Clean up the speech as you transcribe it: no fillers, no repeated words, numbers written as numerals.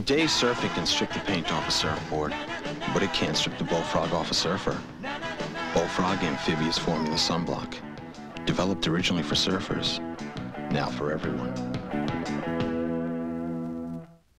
Today, surfing can strip the paint off a surfboard, but it can't strip the Bullfrog off a surfer. Bullfrog Amphibious Formula Sunblock. Developed originally for surfers, now for everyone.